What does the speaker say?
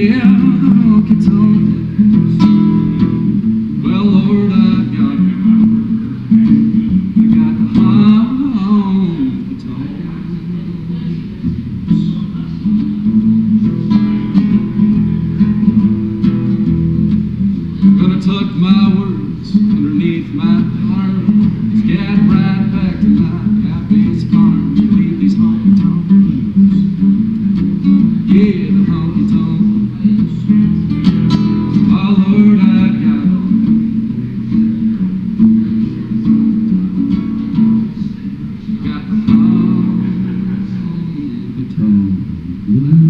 Yeah, the honky tonk. Well, Lord, I got the honky tonk. Gonna tuck my words underneath my heart, scat right back to my happy farm. Leave these honky tonk blues. Yeah, the honky tonk. Oh Lord, I got the honky tonk.